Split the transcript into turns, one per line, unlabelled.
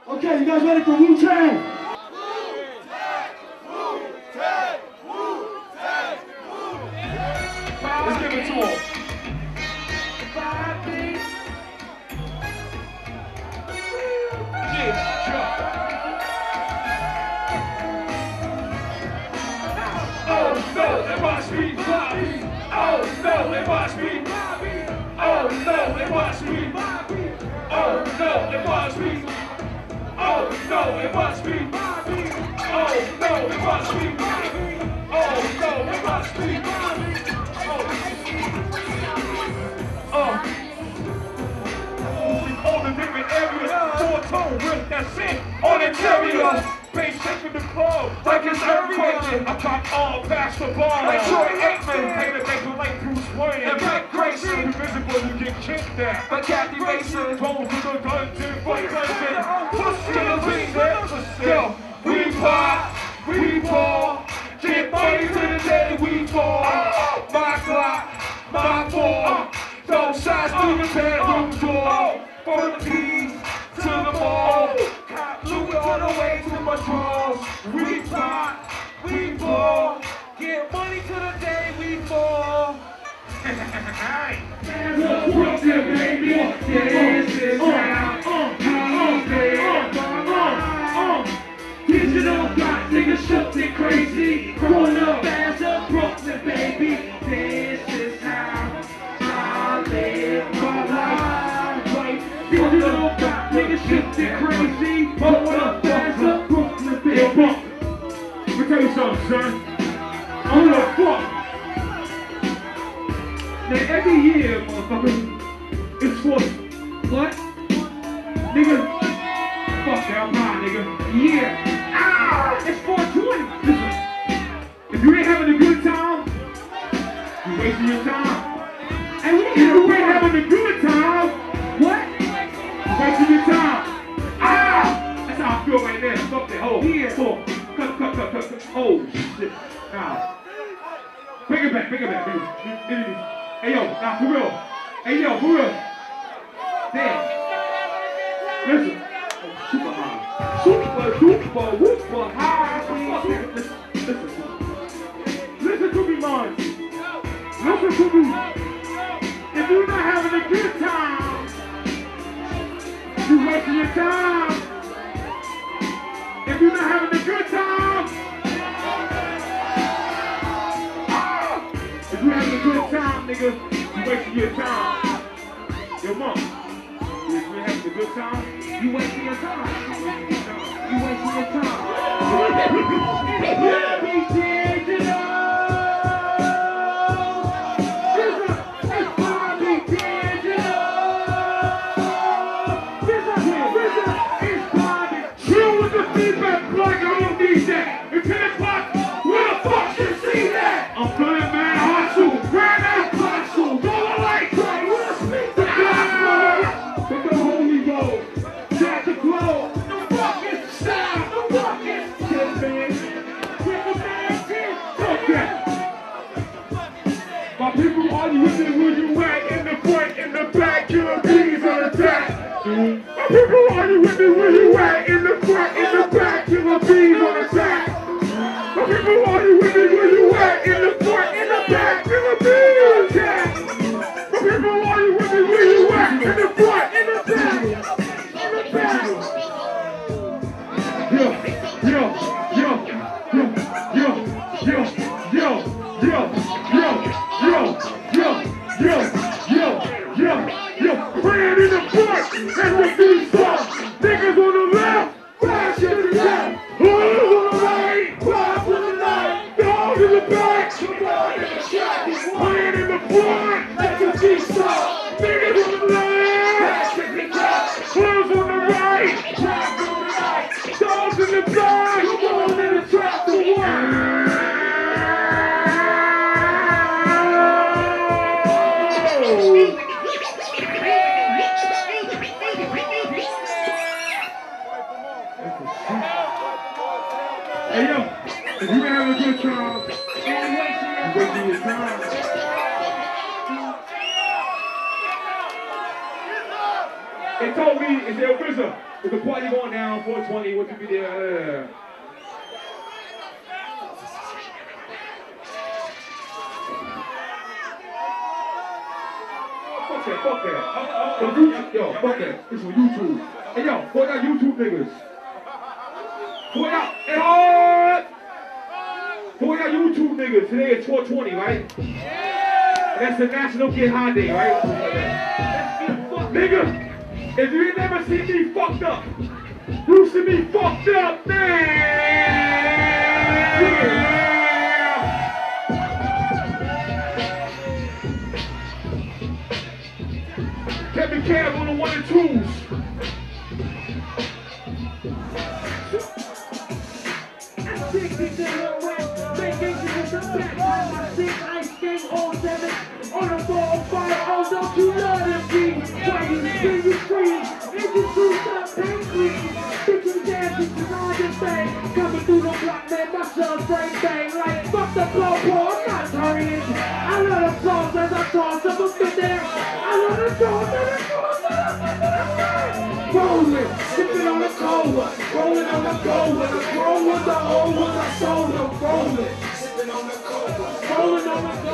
Okay, you guys ready for Wu-Tang?
Let's give it to him. Oh no, it must be Bobby. Oh no, it must be Bobby. Oh no, it must be Bobby. Oh no, it must be. Oh no, it must be Bobby. Oh no, it must be Bobby. Oh no, it must be Bobby. On the different areas, four-tone whip, that's it. On the interior, bass taking the club like it's earthquake. I pop all past the ball like Troy Aikman. Paint a paper like Bruce Wayne. And Mike Grayson, invisible, you get kidnapped by Kathy Mason. Bones to the dungeon, for dungeon. Push to the beat, yo, we pop, we ball. Get money to the day we fall. My clock, my ball. Throw shots through the bedroom door. From the keys to the mall. Louis on the way to my drawers. We pop, we ball. Get money to the day we fall.
Hands up, Brooklyn, baby. This is how we stay. Digital got niggas something crazy. Growing up as a Brooklyn, baby. This is how I live my life. Right? Digital got niggas something crazy. Growing up as a Brooklyn, baby. Yo, Buck, let me tell you something, son. I don't know fuck. Now every year, motherfucker, it's for what? Nigga, fuck that, I'm high, nigga. Yeah. It's 420. Listen, if you ain't having a good time, you're wasting your time. And if you ain't having a good time, what? You're wasting your time. That's how I feel right there. Fuck that. Oh, yeah. Cut. Oh, shit. Now, bring it back. Hey, yo, now for real. Hey, yo, for real. Damn. Listen. Oh, super high. Super high. Listen to me, man. Listen to me. If you're not having a good time, you're wasting your time. If you're not having a good time, if you're having a good time, nigga, you're wasting your time. Yo, mom, if you're having a good time, you wasting your time. You wasting your time. Yeah, be digital. It's Bobby Digital. It's Bobby. Chill with the feedback, plug on DJ. It's 10 o'clock. Where the fuck you see that? I'm feeling mad hustle. Grab that hustle. Go away. We'll speak the gospel. With the Holy Ghost. Jack the glow. My people, are you with me? Where you at? In the front, in the back, killer bees on the back. My people, are you with me? Where you at? In the front, in the back, killer bees on the back. My people, are you with me? Where you at? In the front, in the back, killer bees on the back. My people, are you with me? Where you at? In the front, in the back, in the back. Praying in the front, and the beat stop. Niggas on the left, flash in the left. Hoes on the right, flash in the left. Dogs in the back, somebody in the shot. Praying in the front, let the beat stop. Niggas on the left, flash in the left. Hoes on the right, flash on the right. Dogs in the back, somebody in the trap to work. Hey yo, if you have a good time, you're wasting your time. They told me, it's their wizard. With the party going down, 420, what you be there? Fuck that. Yo, fuck that. This is for YouTube. Hey, yo, for y'all YouTube niggas. For y'all, for y'all YouTube niggas, today is 420, right? Yeah. That's the National Get High Day, right? Yeah. Nigga, if you ain't never seen me fucked up, you see me fucked up, man. Yeah. Kevin Cab on the 1 and 2s.
On a ball of fire, oh, don't you love them beats? Why you feel you free? And you do something clean. Bitches dancing to all the thing. Coming through the block, man, my son bang bang. Like, fuck the blow, I'm not turning. I love the songs as I toss them up in there. I love the songs as I toss them up in there. Rolling, sipping on the cold one. Rolling on the gold one. I roll with the old one. I sold them. Rolling, sipping on the cold one. Rolling on the